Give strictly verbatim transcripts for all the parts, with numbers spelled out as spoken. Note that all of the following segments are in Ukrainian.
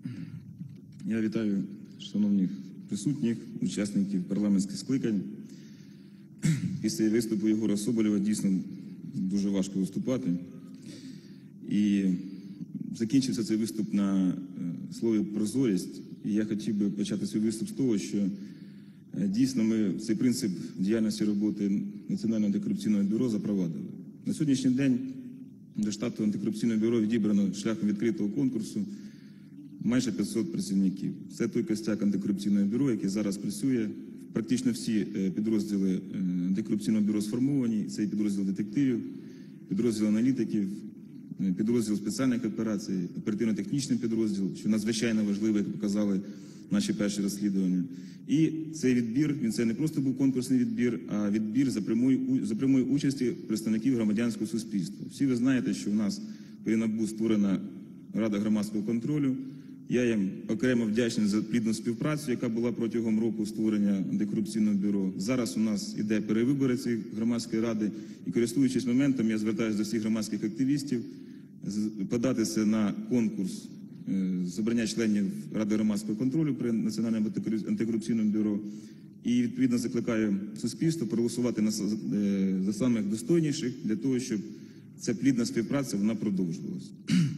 Я вітаю шановних присутніх, учасників парламентських скликань. Після виступу Єгора Соболєва дійсно дуже важко виступати. І закінчився цей виступ на слові «прозорість». І я хотів би почати свій виступ з того, що дійсно ми цей принцип діяльності роботи Національного антикорупційного бюро запровадили. На сьогоднішній день до штату антикорупційного бюро відібрано шляхом відкритого конкурсу майже п'ятсот працівників. Це той костяк антикорупційного бюро, який зараз працює. Практично всі підрозділи антикорупційного бюро сформовані. Це і підрозділ детективів, підрозділ аналітиків, підрозділ спеціальних операцій, оперативно-технічний підрозділ, що надзвичайно важливо, як показали наші перші розслідування. І цей відбір, він це не просто був конкурсний відбір, а відбір за прямою, за прямою участі представників громадянського суспільства. Всі ви знаєте, що в нас при НАБУ створена Рада громадського контролю. Я їм окремо вдячний за плідну співпрацю, яка була протягом року створення антикорупційного бюро. Зараз у нас іде перевибори цієї громадської ради. І користуючись моментом, я звертаюся до всіх громадських активістів податися на конкурс з обрання членів Ради громадського контролю при Національному антикорупційному бюро. І відповідно закликаю суспільство проголосувати за самих достойніших для того, щоб ця плідна співпраця вона продовжувалась.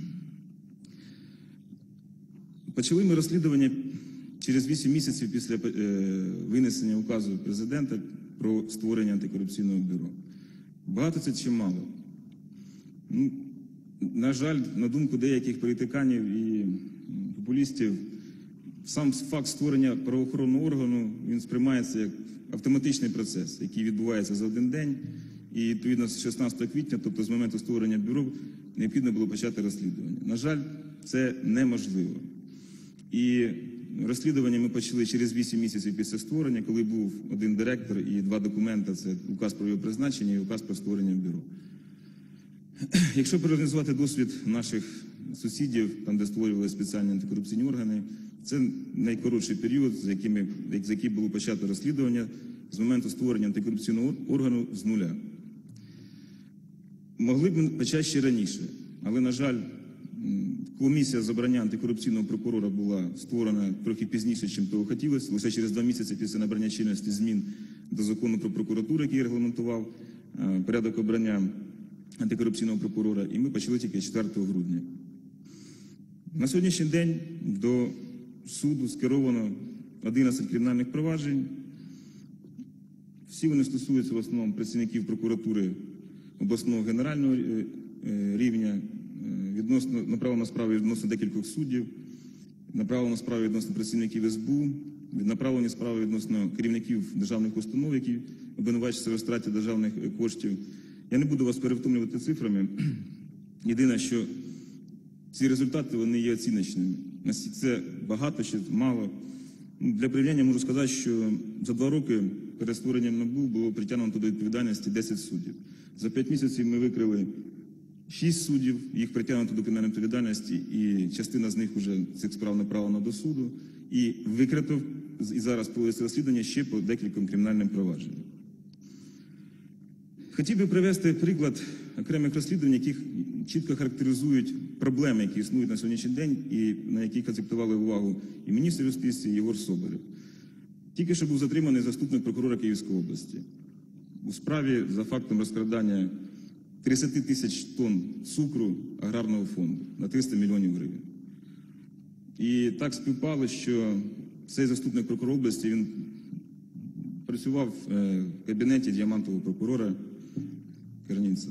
Почали ми розслідування через вісім місяців після винесення указу президента про створення антикорупційного бюро. Багато це чи мало? Ну, на жаль, на думку деяких політиканів і популістів, сам факт створення правоохоронного органу, він сприймається як автоматичний процес, який відбувається за один день. І відповідно з шістнадцятого квітня, тобто з моменту створення бюро, необхідно було почати розслідування. На жаль, це неможливо. І розслідування ми почали через вісім місяців після створення, коли був один директор і два документи – це указ про його призначення і указ про створення бюро. Якщо проаналізувати досвід наших сусідів, там де створювали спеціальні антикорупційні органи, це найкоротший період, за який, ми, за який було почато розслідування з моменту створення антикорупційного органу з нуля. Могли б почати ще раніше, але, на жаль, комісія з обрання антикорупційного прокурора була створена трохи пізніше, ніж того хотілося, лише через два місяці після набрання чинності змін до закону про прокуратуру, який регламентував порядок обрання антикорупційного прокурора, і ми почали тільки четвертого грудня. На сьогоднішній день до суду скеровано одинадцять кримінальних проваджень. Всі вони стосуються в основному працівників прокуратури обласного генерального рівня, відносно направлено справи відносно декількох суддів, направлено справи відносно працівників ес бе у, направлені справи відносно керівників державних установ, які обвинувачуються в розтраті державних коштів. Я не буду вас перевтомлювати цифрами. Єдине, що ці результати, вони є оціночними. Це багато чи мало. Для порівняння можу сказати, що за два роки перед створенням НАБУ було притягнуто до відповідальності десять суддів. За п'ять місяців ми викрили шість суддів, їх притягнуто до кримінальної відповідальності, і частина з них вже цих справ направлена до суду. І викрито, і зараз проводиться розслідування ще по декільком кримінальним провадженням. Хотів би привести приклад окремих розслідувань, які чітко характеризують проблеми, які існують на сьогоднішній день, і на яких акцентували увагу і міністр юстиції, і Єгор Соболєв. Тільки що був затриманий заступник прокурора Київської області у справі за фактом розкрадання тридцять тисяч тонн цукру аграрного фонду на триста мільйонів гривень. І так співпало, що цей заступник прокурора області, він працював в кабінеті діамантового прокурора Кернінця.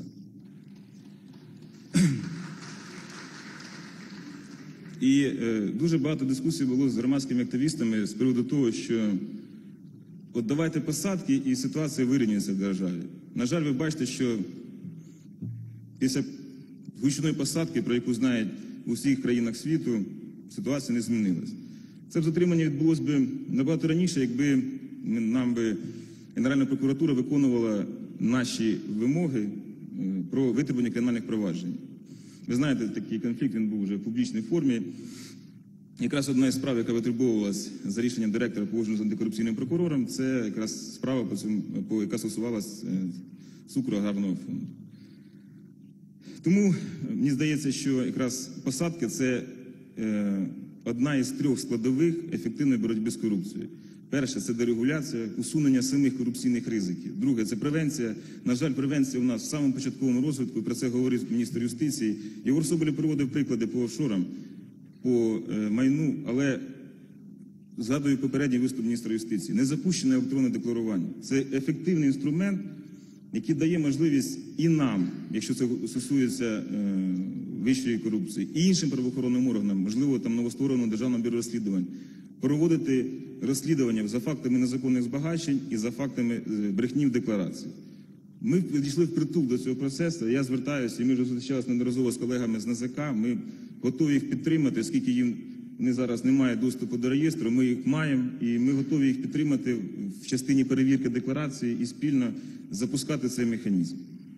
І е, дуже багато дискусій було з громадськими активістами з приводу того, що от давайте посадки і ситуація вирівнюється в державі. На жаль, ви бачите, що після гучної посадки, про яку знають у всіх країнах світу, ситуація не змінилась. Це затримання відбулося б набагато раніше, якби нам би Генеральна прокуратура виконувала наші вимоги про витребування кримінальних проваджень. Ви знаєте, такий конфлікт, він був вже в публічній формі. Якраз одна із справ, яка витребовувалась за рішенням директора погоджено з антикорупційним прокурором, це якраз справа, по цьому, по, яка стосувалась цукру аграрного фонду. Тому мені здається, що якраз посадки – це е, одна із трьох складових ефективної боротьби з корупцією. Перше – це дерегуляція, усунення самих корупційних ризиків. Друге – це превенція. На жаль, превенція у нас в самому початковому розвитку, і про це говорив міністр юстиції. Єгор Соболєв приводив приклади по офшорам, по е, майну, але згадую попередній виступ міністра юстиції. Не запущене електронне декларування. Це ефективний інструмент, який дає можливість і нам, якщо це стосується е, вищої корупції, і іншим правоохоронним органам, можливо, там новоствореного Державного бюро розслідувань, проводити розслідування за фактами незаконних збагачень і за фактами брехні в декларації. Ми підійшли впритул до цього процесу. Я звертаюся, і ми вже зустрічалися неодноразово з колегами з НАЗК. Ми готові їх підтримати, оскільки їм вони зараз не мають доступу до реєстру. Ми їх маємо, і ми готові їх підтримати в частині перевірки декларації і спільно запускати цей механізм.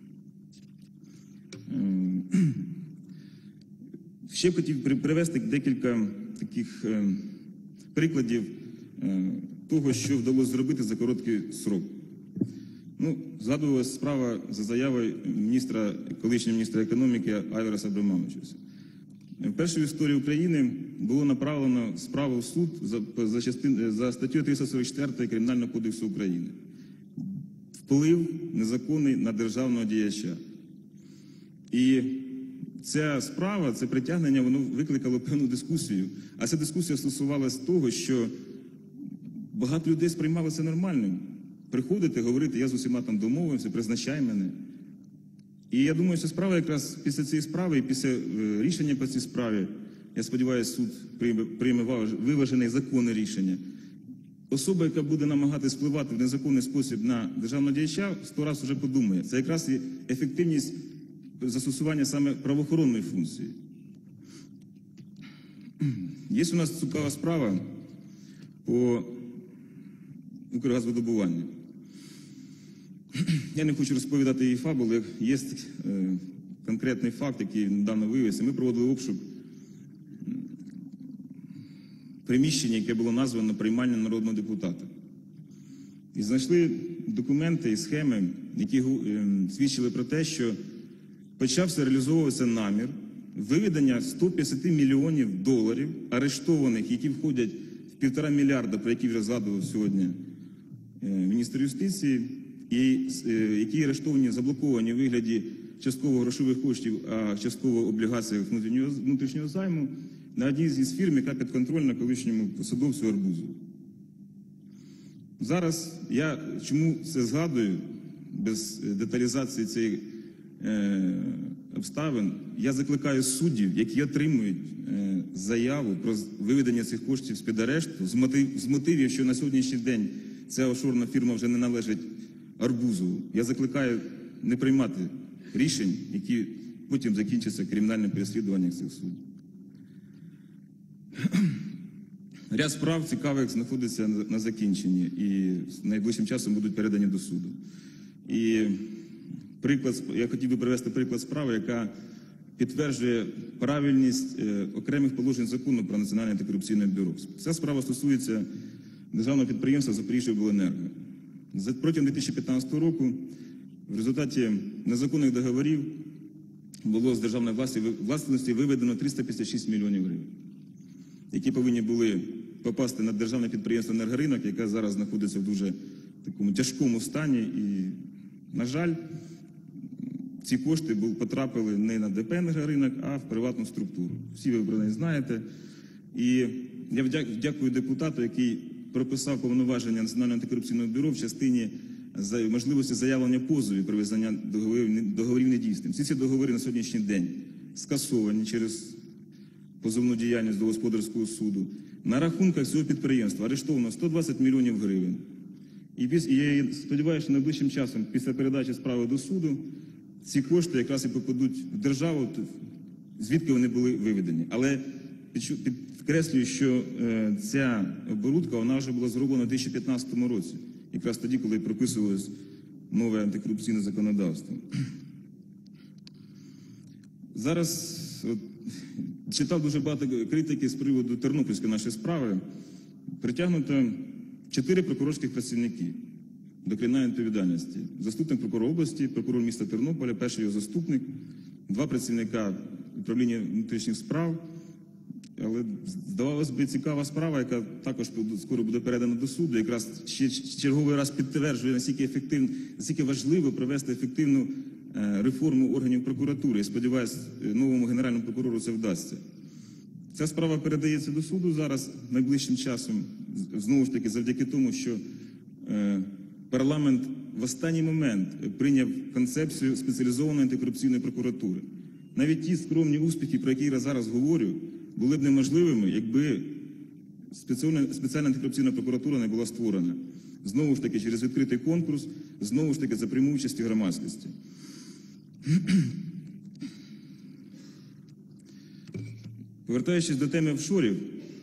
Ще б хотів привести декілька таких прикладів того, що вдалося зробити за короткий срок. Ну, згадувалася справа за заявою міністра, колишнього міністра економіки Айвара Абрамовичуса. Вперше в історії України було направлено справу в суд за, за, частин, за статтею триста сорок чотири Кримінального кодексу України. Вплив незаконний на державного діяча. І ця справа, це притягнення, воно викликало певну дискусію. А ця дискусія стосувалася того, що багато людей сприймали це нормальним. Приходити, говорити, я з усіма там домовився, призначай мене. І я думаю, що справа якраз після цієї справи і після е, рішення по цій справі, я сподіваюся, суд прийме, прийме виважене і законне рішення. Особа, яка буде намагатись впливати в незаконний спосіб на державного діяча, сто раз вже подумає. Це якраз і ефективність застосування саме правоохоронної функції. Є у нас цікава справа по Укргазвидобуванню. Я не хочу розповідати її фабули, є е, конкретний факт, який недавно виявився. Ми проводили обшук приміщення, яке було названо приймальням народного депутата. І знайшли документи і схеми, які е, свідчили про те, що почався реалізовуватися намір виведення сто п'ятдесят мільйонів доларів, арештованих, які входять в півтора мільярда, про які вже згадував сьогодні міністр юстиції, і які арештовані, заблоковані у вигляді частково грошових коштів, а частково в облігаціях внутрішнього, внутрішнього займу на одній з фірм, яка підконтрольна колишньому посадовцю Арбузу. Зараз я чому це згадую, без деталізації цих е, обставин, я закликаю суддів, які отримують е, заяву про виведення цих коштів з-під арешту, з, мотив, з мотивів, що на сьогоднішній день ця офшорна фірма вже не належить Арбузу. Я закликаю не приймати рішень, які потім закінчаться кримінальним переслідуванням цих суддів. Ряд справ цікавих знаходиться на закінченні і найближчим часом будуть передані до суду. І приклад, я хотів би привести приклад справи, яка підтверджує правильність е, окремих положень закону про Національне антикорупційне бюро. Ця справа стосується державного підприємства «Запоріжжяобленерго». Протягом дві тисячі п'ятнадцятого року в результаті незаконних договорів було з державної власності виведено триста п'ятдесят шість мільйонів гривень, які повинні були попасти на державне підприємство «Енергоринок», яке зараз знаходиться в дуже такому тяжкому стані. І, на жаль, ці кошти потрапили не на ДП «Енергоринок», а в приватну структуру. Всі ви про неї знаєте. І я дякую депутату, який прописав повноваження Національного антикорупційного бюро в частині можливості заявлення позовів про визнання договорів, договорів недійсним. Всі ці договори на сьогоднішній день скасовані через позовну діяльність до господарського суду. На рахунках цього підприємства арештовано сто двадцять мільйонів гривень. І, і я сподіваюся, що найближчим часом, після передачі справи до суду, ці кошти якраз і попадуть в державу, звідки вони були виведені. Але підкреслюю, що е, ця оборудка, вона вже була зроблена у дві тисячі п'ятнадцятому році, якраз тоді, коли прописувалось нове антикорупційне законодавство. Зараз от, читав дуже багато критики з приводу тернопільської нашої справи. Притягнуто чотири прокурорських працівники до кримінальної відповідальності. Заступник прокурора області, прокурор міста Тернополя, перший його заступник, два працівника управління внутрішніх справ, але здавалось би цікава справа, яка також скоро буде передана до суду, якраз ще черговий раз підтверджує, наскільки ефективно, наскільки важливо провести ефективну реформу органів прокуратури. І сподіваюся, новому генеральному прокурору це вдасться. Ця справа передається до суду зараз найближчим часом, знову ж таки завдяки тому, що парламент в останній момент прийняв концепцію спеціалізованої антикорупційної прокуратури. Навіть ті скромні успіхи, про які я зараз говорю, були б неможливими, якби спеціальна антикорупційна прокуратура не була створена. Знову ж таки, через відкритий конкурс, знову ж таки, за пряму участі громадськості. Повертаючись до теми офшорів,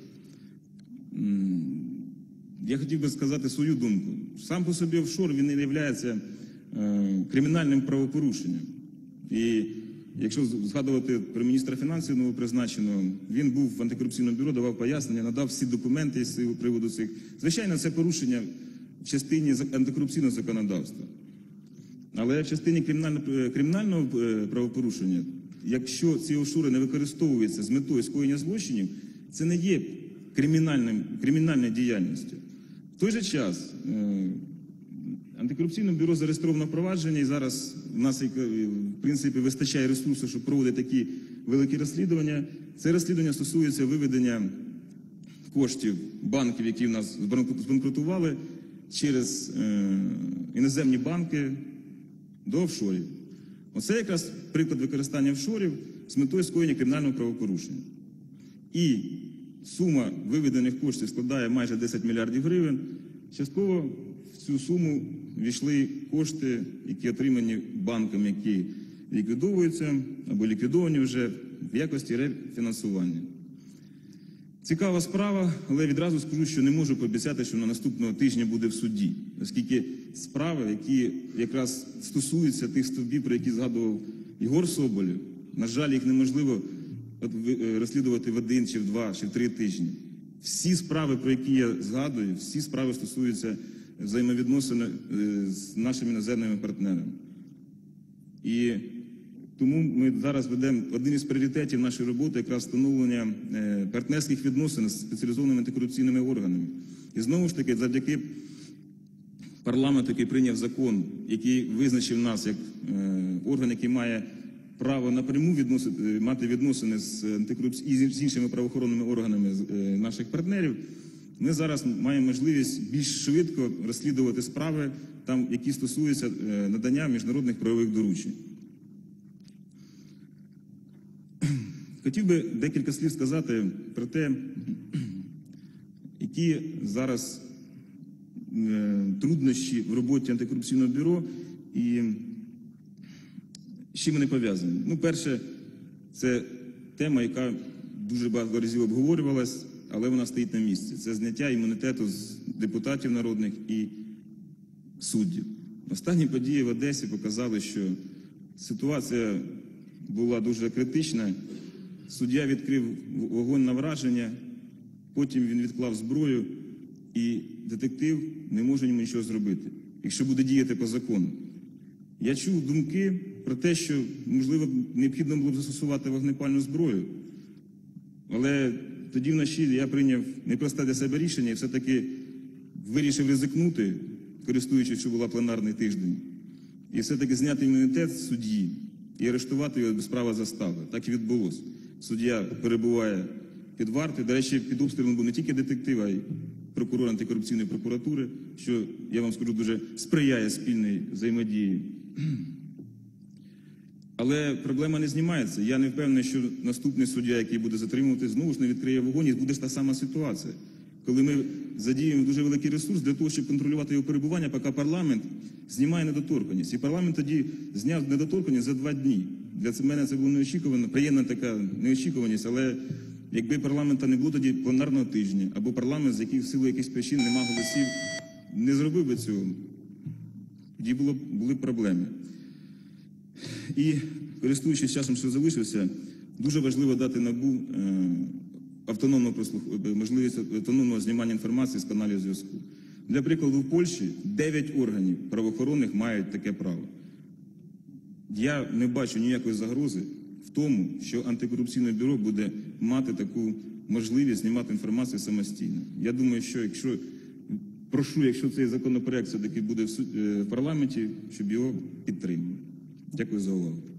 я хотів би сказати свою думку. Сам по собі офшор, він не є кримінальним правопорушенням. І якщо згадувати про міністра фінансів новопризначеного, він був в антикорупційному бюро, давав пояснення, надав всі документи з приводу цих. Звичайно, це порушення в частині антикорупційного законодавства. Але в частині кримінального, кримінального правопорушення, якщо ці офшори не використовуються з метою скоєння злочинів, це не є кримінальним, кримінальною діяльністю. В той же час антикорупційне бюро зареєстровано провадження, і зараз в нас, в принципі, вистачає ресурсу, щоб проводити такі великі розслідування. Це розслідування стосується виведення коштів банків, які в нас збанкрутували, через е, іноземні банки до офшорів. Оце якраз приклад використання офшорів з метою скоєння кримінального правопорушення. І сума виведених коштів складає майже десять мільярдів гривень. Частково в цю суму ввійшли кошти, які отримані банками, які ліквідовуються або ліквідовані вже в якості рефінансування. Цікава справа, але відразу скажу, що не можу пообіцяти, що на наступного тижня буде в суді, оскільки справи, які якраз стосуються тих стовбів, про які згадував Єгор Соболєв, на жаль, їх неможливо розслідувати в один, чи в два, чи в три тижні. Всі справи, про які я згадую, всі справи стосуються взаємовідносин з нашими іноземними партнерами. І тому ми зараз ведемо один із пріоритетів нашої роботи, якраз встановлення партнерських відносин з спеціалізованими антикорупційними органами. І знову ж таки, завдяки парламенту, який прийняв закон, який визначив нас як орган, який має право напряму відносити, мати відносини з антикорупці... і з іншими правоохоронними органами наших партнерів, ми зараз маємо можливість більш швидко розслідувати справи, там, які стосуються надання міжнародних правових доручень. Хотів би декілька слів сказати про те, які зараз труднощі в роботі антикорупційного бюро і з чим вони пов'язані. Ну, перше, це тема, яка дуже багато разів обговорювалась, але вона стоїть на місці. Це зняття імунітету з депутатів народних і суддів. Останні події в Одесі показали, що ситуація була дуже критична. Суддя відкрив вогонь на враження, потім він відклав зброю, і детектив не може йому нічого зробити, якщо буде діяти по закону. Я чув думки про те, що, можливо, необхідно було б застосувати вогнепальну зброю, але тоді вночі я прийняв непросте для себе рішення і все-таки вирішив ризикнути, користуючись, що була пленарний тиждень, і все-таки зняти імунітет з судді і арештувати його без права застави. Так і відбулося. Суддя перебуває під вартою. До речі, під обстрілом був не тільки детектив, а й прокурор антикорупційної прокуратури, що, я вам скажу, дуже сприяє спільній взаємодії. Але проблема не знімається. Я не впевнений, що наступний суддя, який буде затримувати, знову ж не відкриє вогонь, і буде ж та сама ситуація. Коли ми задіємо дуже великий ресурс для того, щоб контролювати його перебування, поки парламент знімає недоторканність. І парламент тоді зняв недоторканність за два дні. Для мене це було неочікувано, приємна така неочікуваність, але якби парламента не було тоді пленарного тижня, або парламент, з яких в силу якихось причин нема голосів, не зробив би цього, тоді було, були б проблеми. І, користуючись часом, що залишився, дуже важливо дати НАБУ е, автономну прослух... можливість автономного знімання інформації з каналів зв'язку. Для прикладу, в Польщі дев'ять органів правоохоронних мають таке право. Я не бачу ніякої загрози в тому, що антикорупційне бюро буде мати таку можливість знімати інформацію самостійно. Я думаю, що якщо, прошу, якщо цей законопроект все-таки буде в, суд, в парламенті, щоб його підтримали. Дякую за увагу.